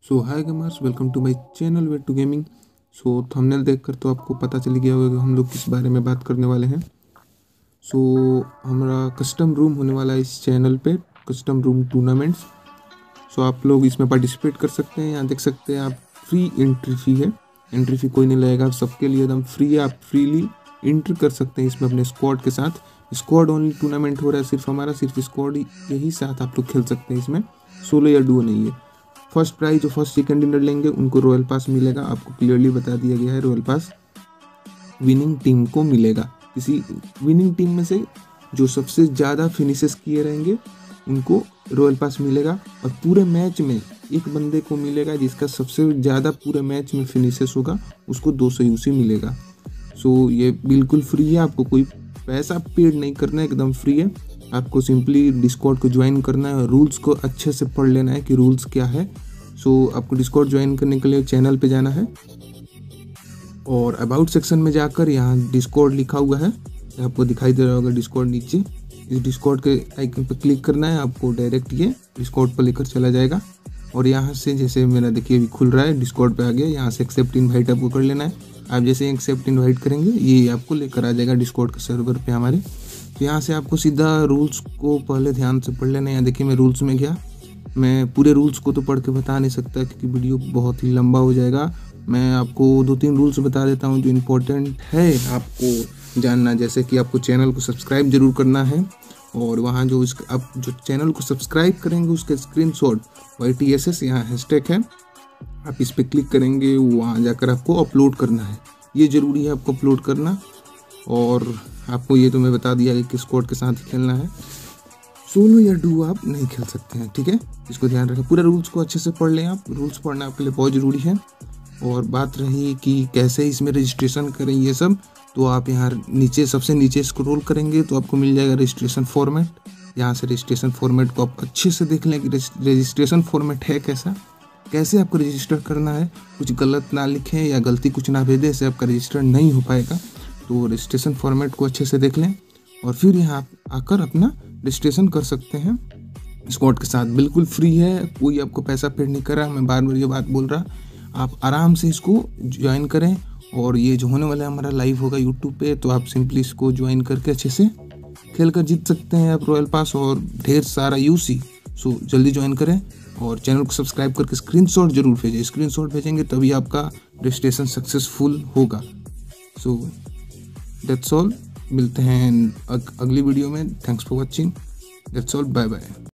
So hi gamers, welcome to my channel way to gaming. So thumbnail देखकर तो आपको पता चल गया होगा कि हम लोग किस बारे में बात करने वाले हैं। सो हमारा कस्टम रूम होने वाला है इस चैनल पे, कस्टम रूम टूर्नामेंट्स। सो आप लोग इसमें पार्टिसिपेट कर सकते हैं। यहाँ देख सकते हैं आप, फ्री एंट्री फी है। एंट्री फी कोई नहीं लगेगा, सबके लिए एकदम फ्री है। आप फ्रीली एंट्री कर सकते हैं इसमें अपने स्क्वाड के साथ। स्क्वाड ओनली टूर्नामेंट हो रहा है, सिर्फ हमारा, सिर्फ स्क्वाड यही साथ आप लोग खेल सकते हैं इसमें। सोलो या डुओ नहीं है। फर्स्ट प्राइज जो फर्स्ट सेकंड विनर लेंगे उनको रॉयल पास मिलेगा। आपको क्लियरली बता दिया गया है, रॉयल पास विनिंग टीम को मिलेगा। किसी विनिंग टीम में से जो सबसे ज़्यादा फिनिशेस किए रहेंगे उनको रॉयल पास मिलेगा। और पूरे मैच में एक बंदे को मिलेगा जिसका सबसे ज़्यादा पूरे मैच में फिनिशेस होगा, उसको 200 यूसी मिलेगा। सो ये बिल्कुल फ्री है, आपको कोई पैसा पेड नहीं करना है, एकदम फ्री है। आपको सिंपली डिस्कॉर्ड को ज्वाइन करना है और रूल्स को अच्छे से पढ़ लेना है कि रूल्स क्या है। सो आपको डिस्कॉर्ड ज्वाइन करने के लिए चैनल पे जाना है और अबाउट सेक्शन में जाकर यहाँ डिस्कॉर्ड लिखा हुआ है, आपको दिखाई दे रहा होगा डिस्कॉर्ड नीचे। इस डिस्कॉर्ड के आइकन पर क्लिक करना है, आपको डायरेक्ट ये डिस्कॉर्ड पर लेकर चला जाएगा। और यहाँ से जैसे मेरा देखिए अभी खुल रहा है, डिस्कॉर्ड पे आ गया। यहाँ से एक्सेप्ट इनवाइट आपको कर लेना है। आप जैसे एक्सेप्ट इनवाइट करेंगे ये आपको लेकर आ जाएगा डिस्कॉर्ड के सर्वर पे हमारे। तो यहाँ से आपको सीधा रूल्स को पहले ध्यान से पढ़ लेना है। यहाँ देखिए मैं रूल्स में गया। मैं पूरे रूल्स को तो पढ़ के बता नहीं सकता क्योंकि वीडियो बहुत ही लंबा हो जाएगा। मैं आपको 2-3 रूल्स बता देता हूँ जो इम्पोर्टेंट है आपको जानना। जैसे कि आपको चैनल को सब्सक्राइब जरूर करना है और वहाँ जो आप जो चैनल को सब्सक्राइब करेंगे उसके स्क्रीनशॉट YTSS यहाँ हैशटैग है, आप इस पर क्लिक करेंगे, वहाँ जाकर आपको अपलोड करना है। ये ज़रूरी है आपको अपलोड करना। और आपको ये तो मैं बता दिया कि किस कोड के साथ खेलना है। सोलो या डुओ आप नहीं खेल सकते हैं, ठीक है। इसको ध्यान रखें, पूरे रूल्स को अच्छे से पढ़ लें आप। रूल्स पढ़ना आपके लिए बहुत ज़रूरी है। और बात रही कि कैसे इसमें रजिस्ट्रेशन करें ये सब, तो आप यहाँ नीचे सबसे नीचे स्क्रॉल करेंगे तो आपको मिल जाएगा रजिस्ट्रेशन फॉर्मेट। यहाँ से रजिस्ट्रेशन फॉर्मेट को आप अच्छे से देख लें कि रजिस्ट्रेशन फॉर्मेट है कैसा, कैसे आपको रजिस्टर करना है। कुछ गलत ना लिखें या गलती कुछ ना भेजें, इससे आपका रजिस्टर नहीं हो पाएगा। तो रजिस्ट्रेशन फॉर्मेट को अच्छे से देख लें और फिर यहाँ आकर अपना रजिस्ट्रेशन कर सकते हैं स्क्वाड के साथ। बिल्कुल फ्री है, कोई आपको पैसा पेड नहीं कर रहा। मैं बार बार ये बात बोल रहा, आप आराम से इसको ज्वाइन करें। और ये जो होने वाला है हमारा लाइव होगा यूट्यूब पे, तो आप सिंपली इसको ज्वाइन करके अच्छे से खेल कर जीत सकते हैं आप रॉयल पास और ढेर सारा यूसी। सो जल्दी ज्वाइन करें और चैनल को सब्सक्राइब करके स्क्रीनशॉट जरूर भेजें। स्क्रीनशॉट भेजेंगे तभी आपका रजिस्ट्रेशन सक्सेसफुल होगा। सो दैट्स ऑल, मिलते हैं अगली वीडियो में। Thanks for watching, that's all, bye bye.